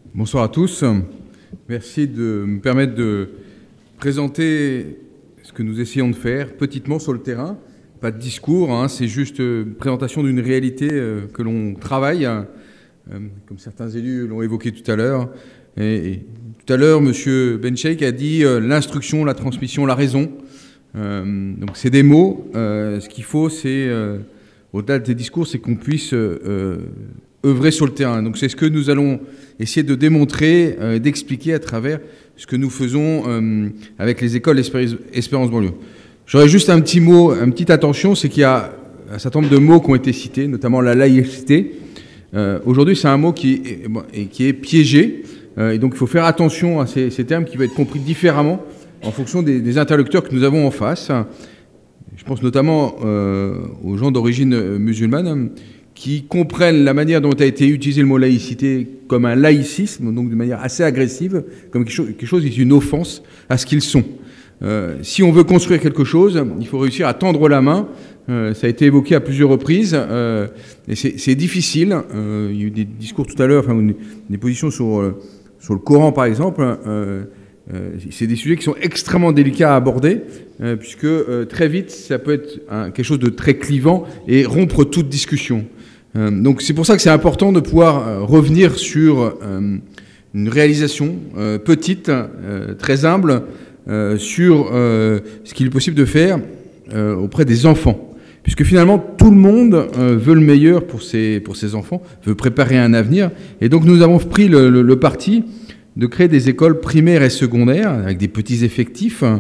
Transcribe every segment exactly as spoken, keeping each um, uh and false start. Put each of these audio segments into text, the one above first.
Bonsoir à tous. Merci de me permettre de présenter ce que nous essayons de faire petitement sur le terrain. Pas de discours, hein, c'est juste une présentation d'une réalité euh, que l'on travaille, euh, comme certains élus l'ont évoqué tout à l'heure. Et, et tout à l'heure, M. Bencheikh a dit euh, l'instruction, la transmission, la raison. Euh, donc c'est des mots. Euh, ce qu'il faut, c'est, euh, au-delà des discours, c'est qu'on puisse euh, œuvrer sur le terrain. Donc c'est ce que nous allons essayer de démontrer, euh, d'expliquer à travers ce que nous faisons euh, avec les écoles Espérance Banlieue. J'aurais juste un petit mot, une petite attention, c'est qu'il y a un certain nombre de mots qui ont été cités, notamment la laïcité. Euh, Aujourd'hui, c'est un mot qui est, qui est piégé, euh, et donc il faut faire attention à ces, ces termes qui vont être compris différemment en fonction des, des interlocuteurs que nous avons en face. Je pense notamment euh, aux gens d'origine musulmane qui comprennent la manière dont a été utilisé le mot laïcité comme un laïcisme, donc de manière assez agressive, comme quelque chose, quelque chose qui est une offense à ce qu'ils sont. Euh, si on veut construire quelque chose, il faut réussir à tendre la main. Euh, ça a été évoqué à plusieurs reprises, euh, et c'est difficile. Euh, il y a eu des discours tout à l'heure, enfin, des positions sur, euh, sur le Coran, par exemple. Euh, euh, c'est des sujets qui sont extrêmement délicats à aborder, euh, puisque euh, très vite, ça peut être un, quelque chose de très clivant et rompre toute discussion. Euh, donc c'est pour ça que c'est important de pouvoir euh, revenir sur euh, une réalisation euh, petite, euh, très humble, Euh, sur euh, ce qu'il est possible de faire euh, auprès des enfants. Puisque finalement, tout le monde euh, veut le meilleur pour ses, pour ses enfants, veut préparer un avenir. Et donc nous avons pris le, le, le parti de créer des écoles primaires et secondaires avec des petits effectifs, euh,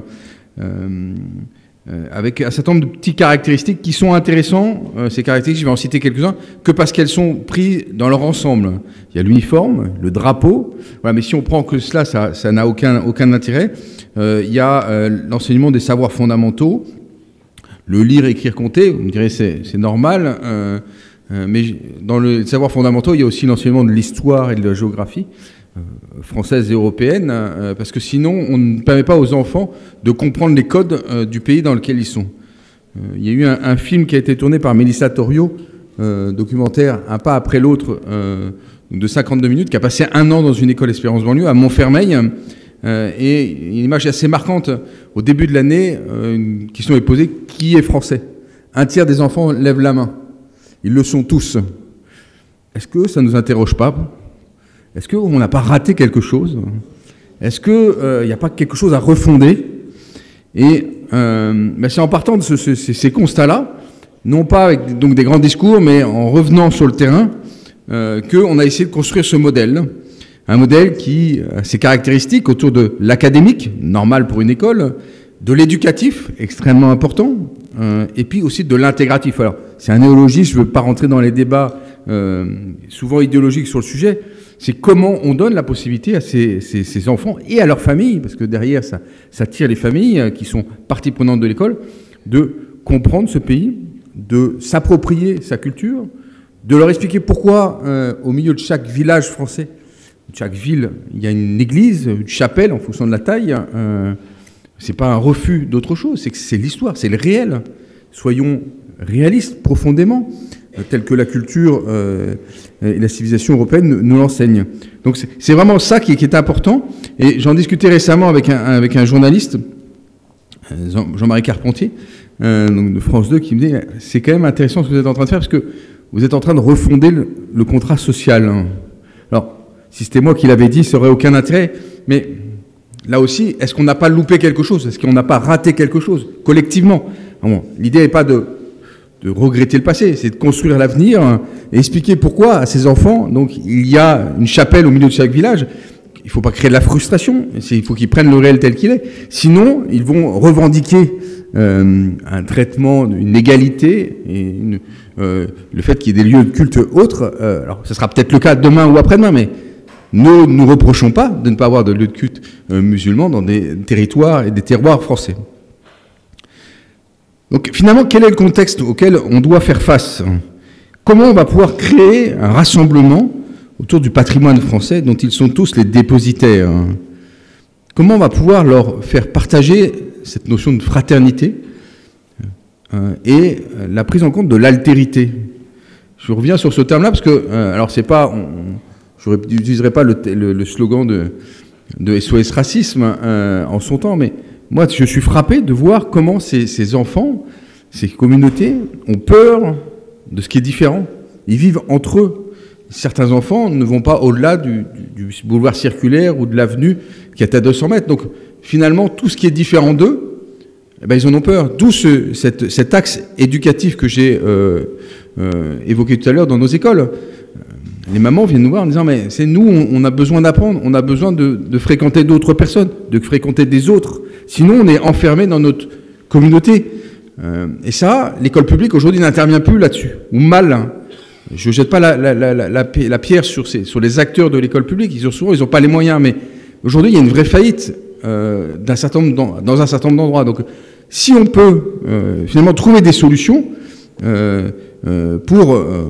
euh, avec un certain nombre de petites caractéristiques qui sont intéressants. Euh, ces caractéristiques, je vais en citer quelques-uns, que parce qu'elles sont prises dans leur ensemble. Il y a l'uniforme, le drapeau, voilà, mais si on prend que cela, ça n'a aucun, aucun intérêt. Euh, il y a euh, l'enseignement des savoirs fondamentaux, le lire, écrire, compter, vous me direz c'est c'est normal, euh, euh, mais dans le, les savoirs fondamentaux, il y a aussi l'enseignement de l'histoire et de la géographie euh, française et européenne, euh, parce que sinon, on ne permet pas aux enfants de comprendre les codes euh, du pays dans lequel ils sont. Euh, il y a eu un, un film qui a été tourné par Mélissa Torio, euh, documentaire Un pas après l'autre, euh, de cinquante-deux minutes, qui a passé un an dans une école Espérance Banlieue à Montfermeil. Euh, et une image assez marquante, au début de l'année, euh, une question est posée, qui est français? Un tiers des enfants lèvent la main. Ils le sont tous. Est-ce que ça ne nous interroge pas? Est-ce qu'on n'a pas raté quelque chose? Est-ce qu'il n'y euh, a pas quelque chose à refonder? Et euh, ben c'est en partant de ce, ce, ces constats-là, non pas avec donc, des grands discours, mais en revenant sur le terrain, euh, qu'on a essayé de construire ce modèle. Un modèle qui a ses caractéristiques autour de l'académique, normal pour une école, de l'éducatif, extrêmement important, euh, et puis aussi de l'intégratif. Alors, c'est un néologisme, je ne veux pas rentrer dans les débats euh, souvent idéologiques sur le sujet, c'est comment on donne la possibilité à ces, ces, ces enfants et à leurs familles, parce que derrière, ça, ça tire les familles qui sont partie prenante de l'école, de comprendre ce pays, de s'approprier sa culture, de leur expliquer pourquoi, euh, au milieu de chaque village français, chaque ville, il y a une église, une chapelle en fonction de la taille. Euh, c'est pas un refus d'autre chose, c'est que c'est l'histoire, c'est le réel. Soyons réalistes profondément, euh, tel que la culture euh, et la civilisation européenne nous, nous l'enseignent. Donc c'est vraiment ça qui, qui est important. Et j'en discutais récemment avec un, avec un journaliste, Jean-Marie Carpentier, euh, donc de France deux, qui me dit c'est quand même intéressant ce que vous êtes en train de faire parce que vous êtes en train de refonder le, le contrat social. Alors, si c'était moi qui l'avais dit, ça n'aurait aucun intérêt. Mais là aussi, est-ce qu'on n'a pas loupé quelque chose? Est-ce qu'on n'a pas raté quelque chose, collectivement? Bon, l'idée n'est pas de, de regretter le passé, c'est de construire l'avenir et expliquer pourquoi à ces enfants, donc, il y a une chapelle au milieu de chaque village. Il ne faut pas créer de la frustration, il faut qu'ils prennent le réel tel qu'il est. Sinon, ils vont revendiquer euh, un traitement, une égalité, et une, euh, le fait qu'il y ait des lieux de culte autres. Euh, alors, ce sera peut-être le cas demain ou après-demain, mais ne nous reprochons pas de ne pas avoir de lieu de culte euh, musulman dans des territoires et des terroirs français. Donc finalement, quel est le contexte auquel on doit faire face? Comment on va pouvoir créer un rassemblement autour du patrimoine français dont ils sont tous les dépositaires? Comment on va pouvoir leur faire partager cette notion de fraternité euh, et la prise en compte de l'altérité? Je reviens sur ce terme-là parce que, euh, alors c'est pas... On, je n'utiliserai pas le, le, le slogan de, de S O S Racisme euh, en son temps, mais moi, je suis frappé de voir comment ces, ces enfants, ces communautés ont peur de ce qui est différent. Ils vivent entre eux. Certains enfants ne vont pas au-delà du, du, du boulevard circulaire ou de l'avenue qui est à deux cents mètres. Donc, finalement, tout ce qui est différent d'eux, eh ben, ils en ont peur. D'où ce, cette, cet axe éducatif que j'ai euh, euh, évoqué tout à l'heure dans nos écoles. Les mamans viennent nous voir en disant « mais c'est nous, on, on a besoin d'apprendre, on a besoin de, de fréquenter d'autres personnes, de fréquenter des autres. Sinon, on est enfermé dans notre communauté. Euh, » Et ça, l'école publique aujourd'hui n'intervient plus là-dessus, ou mal. Hein. Je ne jette pas la, la, la, la, la pierre sur, ces, sur les acteurs de l'école publique. Ils ont souvent, ils n'ont pas les moyens, mais aujourd'hui, il y a une vraie faillite euh, d'un certain nombre dans, dans un certain nombre d'endroits. Donc, si on peut euh, finalement trouver des solutions euh, euh, pour euh,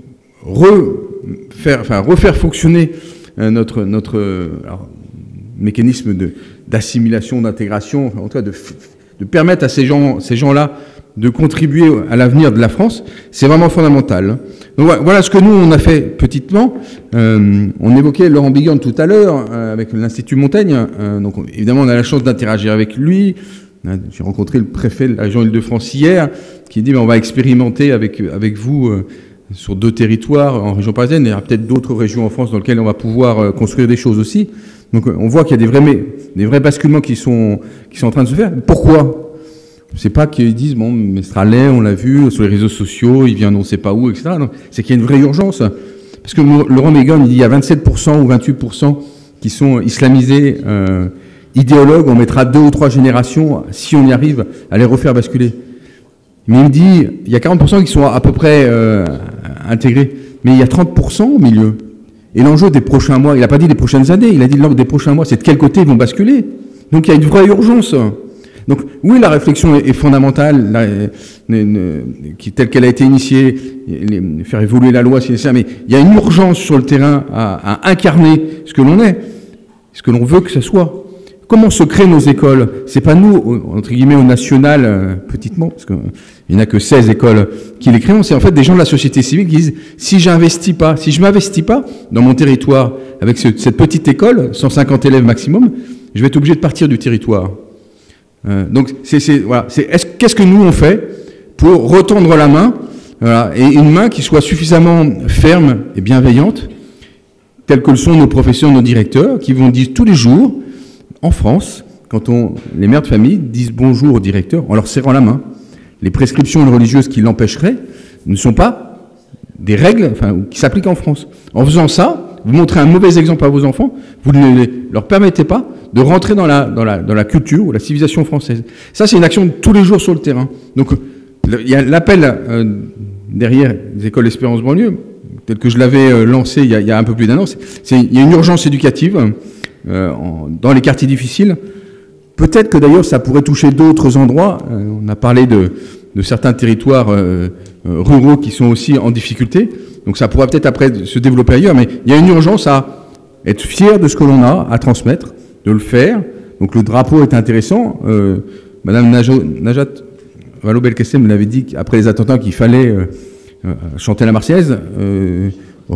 refaire, enfin, refaire fonctionner euh, notre, notre euh, alors, mécanisme de, d'assimilation, d'intégration, enfin, en tout cas de, de permettre à ces gens, ces gens-là de contribuer à l'avenir de la France, c'est vraiment fondamental. Donc voilà ce que nous, on a fait petitement. Euh, on évoquait Laurent Bigorne tout à l'heure euh, avec l'Institut Montaigne. Euh, donc évidemment, on a la chance d'interagir avec lui. J'ai rencontré le préfet de la région Île-de-France hier, qui dit ben, on va expérimenter avec, avec vous euh, sur deux territoires en région parisienne. Il y aura peut-être d'autres régions en France dans lesquelles on va pouvoir euh, construire des choses aussi. Donc on voit qu'il y a des vrais, des vrais basculements qui sont, qui sont en train de se faire. Pourquoi ? C'est pas qu'ils disent, bon, Mestrallet, on l'a vu sur les réseaux sociaux, il vient on ne sait pas où, et cetera. Non, c'est qu'il y a une vraie urgence. Parce que Laurent Bigorne, il dit il y a vingt-sept pour cent ou vingt-huit pour cent qui sont islamisés, euh, idéologues, on mettra deux ou trois générations, si on y arrive, à les refaire basculer. Mais il dit, il y a quarante pour cent qui sont à peu près euh, intégrés, mais il y a trente pour cent au milieu. Et l'enjeu des prochains mois, il n'a pas dit des prochaines années, il a dit l'enjeu des prochains mois, c'est de quel côté ils vont basculer. Donc il y a une vraie urgence. Donc oui, la réflexion est, est fondamentale, là, euh, qui, telle qu'elle a été initiée, les, faire évoluer la loi, c'est nécessaire, mais il y a une urgence sur le terrain à, à incarner ce que l'on est, ce que l'on veut que ce soit. Comment se créent nos écoles? C'est pas nous, entre guillemets, au national, euh, petitement, parce qu'il n'y en a que seize écoles qui les créent, c'est en fait des gens de la société civile qui disent, si j'investis pas, si je m'investis pas dans mon territoire, avec ce, cette petite école, cent cinquante élèves maximum, je vais être obligé de partir du territoire. Euh, donc, c'est, c'est, voilà, c'est, est-ce, qu'est-ce que nous on fait pour retendre la main, voilà, et une main qui soit suffisamment ferme et bienveillante, telle que le sont nos professeurs, nos directeurs, qui vont dire tous les jours, en France, quand on, les mères de famille disent bonjour au directeur en leur serrant la main, les prescriptions religieuses qui l'empêcheraient ne sont pas des règles, enfin, qui s'appliquent en France. En faisant ça, vous montrez un mauvais exemple à vos enfants, vous ne leur permettez pas de rentrer dans la, dans la, dans la culture ou la civilisation française. Ça, c'est une action de tous les jours sur le terrain. Donc, il y a l'appel euh, derrière les écoles Espérance banlieue, tel que je l'avais euh, lancé il y, a, il y a un peu plus d'un an. C'est, c'est, il y a une urgence éducative euh, en, dans les quartiers difficiles. Peut-être que d'ailleurs, ça pourrait toucher d'autres endroits. Euh, on a parlé de, de certains territoires euh, euh, ruraux qui sont aussi en difficulté. Donc, ça pourrait peut-être après se développer ailleurs. Mais il y a une urgence à être fier de ce que l'on a, à transmettre, de le faire. Donc le drapeau est intéressant. Euh, Madame Najat Vallaud-Belkacem l'avait dit après les attentats qu'il fallait euh, euh, chanter la Marseillaise, euh,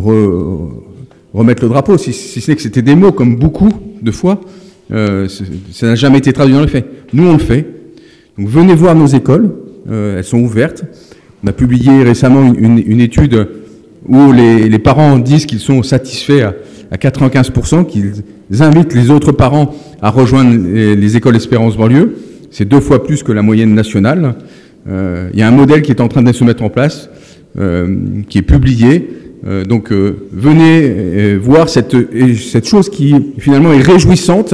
re, remettre le drapeau, si, si ce n'est que c'était des mots, comme beaucoup de fois, euh, ça n'a jamais été traduit dans les faits. Nous, on le fait. Donc venez voir nos écoles, euh, elles sont ouvertes. On a publié récemment une, une, une étude où les, les parents disent qu'ils sont satisfaits à, à quatre-vingt-quinze pour cent, qu'ils invitent les autres parents à rejoindre les, les écoles Espérance banlieue. C'est deux fois plus que la moyenne nationale. Euh, il y a un modèle qui est en train de se mettre en place, euh, qui est publié. Euh, donc euh, venez euh, voir cette, cette chose qui finalement est réjouissante.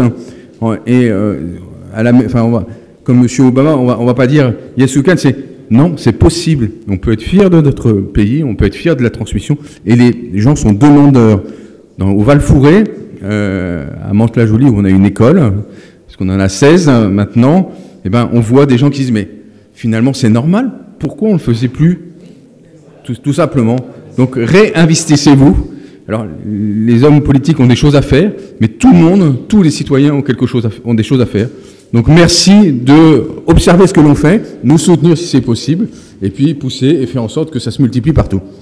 Et euh, à la, enfin, on va, comme M. Obama, on va, on va pas dire yes you can, c'est non, c'est possible. On peut être fier de notre pays, on peut être fier de la transmission. Et les, les gens sont demandeurs. Dans, au Val-Fouré, euh, à Mantes-la-Jolie, où on a une école, parce qu'on en a seize maintenant, eh ben, on voit des gens qui disent, mais finalement c'est normal, pourquoi on ne le faisait plus? Tout, tout simplement. Donc réinvestissez-vous. Alors, les hommes politiques ont des choses à faire, mais tout le monde, tous les citoyens ont, quelque chose à, ont des choses à faire. Donc merci d'observer ce que l'on fait, nous soutenir si c'est possible, et puis pousser et faire en sorte que ça se multiplie partout.